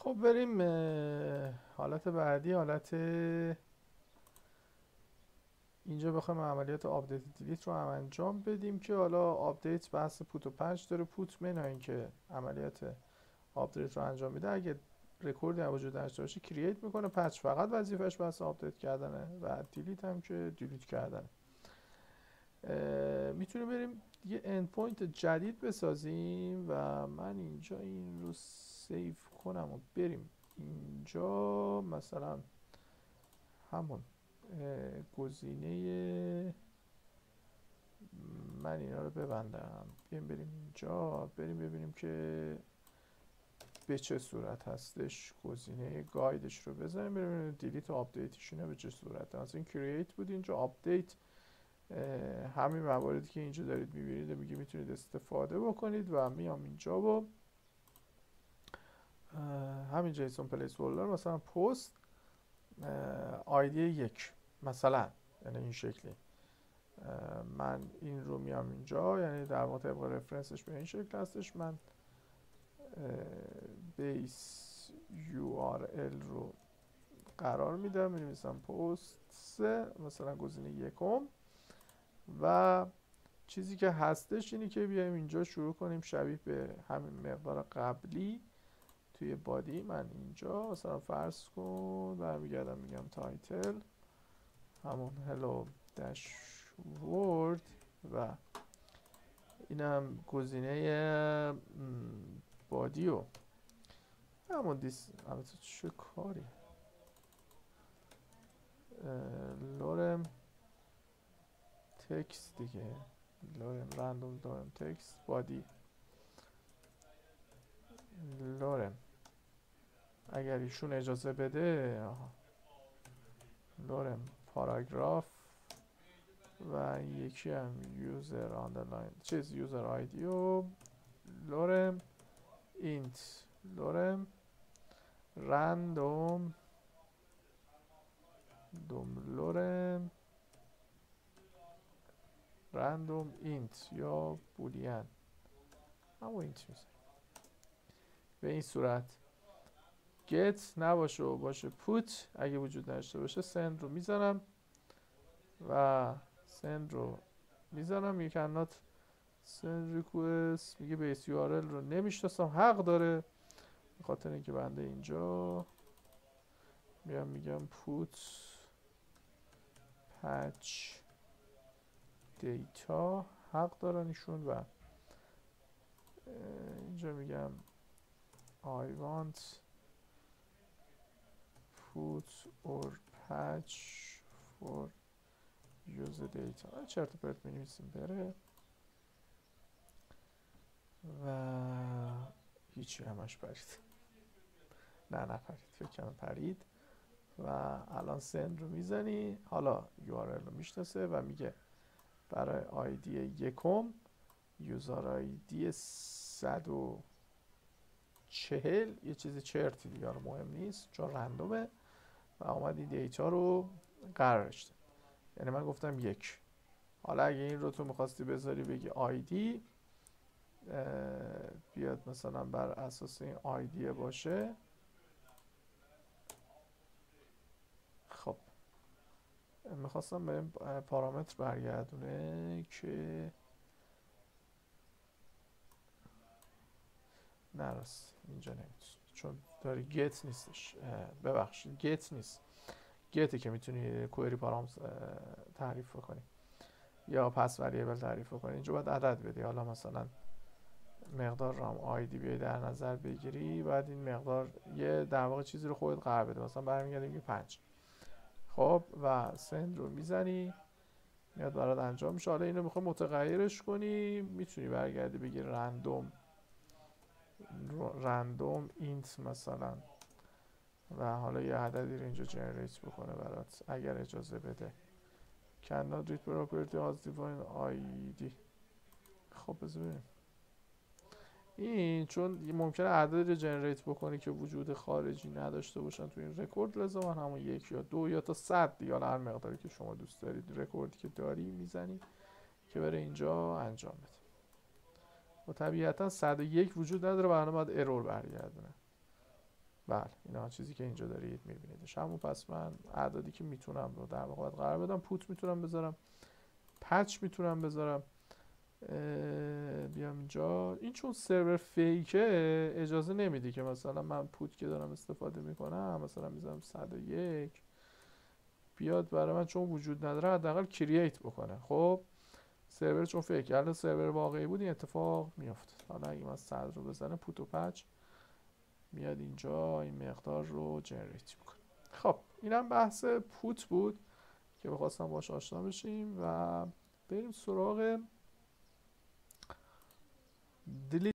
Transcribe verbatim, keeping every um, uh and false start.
خب بریم اه، حالت بعدی. حالت اینجا بخوایم عملیات آپدیت دیلیت رو هم انجام بدیم که حالا آپدیت بحث پوت و پنج داره. پوت منهای که عملیات آپدیت رو انجام میده، اگه رکوردی هم وجود داشته باشه کرییت میکنه. پچ فقط وظیفش بس آپدیت کردنه و دیلیت هم که دیلیت کردنه. میتونیم بریم یه اند پوینت جدید بسازیم و من اینجا این رو سیف کنم و بریم اینجا مثلا همون گزینه، من اینا رو ببندم، بیایم بریم اینجا، بریم ببینیم که به چه صورت هستش. گزینه گایدش رو بزنیم، بریم دیلیت و آپدیتش اینا به چه صورت هست. این کرییت بود، اینجا آپدیت. همین مواردی که اینجا دارید میبینید میگه میتونید استفاده بکنید و میام اینجا و همین جیسون پلیس هولدر مثلا پست آیدی یک مثلا، یعنی این شکلی. من این رو میام اینجا، یعنی در واقع طبق رفرنسش به این شکل هستش. من بیس یو آر ال رو قرار میدم، می‌نویسم پست سه مثلا گزینه یکم و چیزی که هستش اینی که بیایم اینجا شروع کنیم شبیه به همین مقدار قبلی توی بادی. من اینجا مثلا فرض کن برمیگردم میگم تایتل همون هلو داشبورد و اینم گزینه بادیو همون دیس. البته چه کاری لورم تکست دیگه، لورم رندوم لورم تکست بادی لورم اگر ایشون اجازه بده لورم پاراگراف و یکی هم یوزر آندرلاین چیز یوزر آیدی و لورم اینت لورم رندوم دوم لورم رندوم اینت یا بولین همون اینت میزنیم به این صورت. گت نباشه و باشه پوت، اگه وجود نداشته باشه سند رو میزنم و سند رو میزنم یک کانات سند ریکوست میگه بیس یو آر ال رو نمیشناسم. حق داره، به خاطر اینکه بنده اینجا میام میگم پوت پچ دیتا، حق دارن ایشون. و اینجا میگم I want put or patch for user data. چرت و پرت می‌نویسیم بره و هیچی همش پرید. نه نپرید، فکر کنم پرید. و الان سند رو میزنی، حالا یو آر ال رو میشناسه و میگه برای آیدی یکم یوزر آیدی صد و چهل یه چیز چرتی دیگه رو مهم نیست چون رندومه و آمد این دیتا رو قرارش داد. یعنی من گفتم یک. حالا اگه این رو تو میخواستی بذاری بگی آیدی، بیاد مثلا بر اساس این آیدی باشه. خب میخواستم به این پارامتر برگردونه که نرست اینجا نمیتونی چون داری گت نیستش. ببخشید گت نیست، گته که میتونی کوئری پارامتر تعریف کنی یا پس وریبل تعریف کنی. اینجا باید عدد بدی، حالا مثلا مقدار رام آیدی بیای در نظر بگیری، بعد این مقدار یه در واقع چیزی رو خودت قرار بده، مثلا برمیگردیم که پنج. خب و سند رو میزنی میاد برات انجام میشه. حالا اینو میخوای متغیرش کنی، میتونی برگردی بگی رندوم رندوم اینت مثلا و حالا یه عددی رو اینجا جنریت بکنه برات اگر اجازه بده. cannot read property has defined آی دی. خب بذار ببینیم این، چون ممکنه عددی رو جنریت بکنی که وجود خارجی نداشته باشن تو این رکورد، لازم من همون یک یا دو یا تا صد یا هر مقداری که شما دوست دارید رکوردی که داری میزنی که بره اینجا انجام بده. و طبیعتا صد و یک وجود نداره، برنامه باید ارور برگردونه. بله اینا چیزی که اینجا دارید میبینیدش. همون پس من اعدادی که میتونم رو در واقع قرار بدم. پوت میتونم بذارم، پچ میتونم بذارم. بیام اینجا، این چون سرور فیکه اجازه نمیده که مثلا من پوت که دارم استفاده میکنم مثلا میذارم صد و یک بیاد برای من، چون وجود نداره حداقل کرییت بکنه. خب سرور چون فیک، الان سرور واقعی بود این اتفاق میافتاد. حالا اگه من صد رو بزنم پوت و پچ میاد اینجا این مقدار رو جنریت میکنه. خب اینم بحث پوت بود که بخواستم باش آشنا بشیم و بریم سراغ delete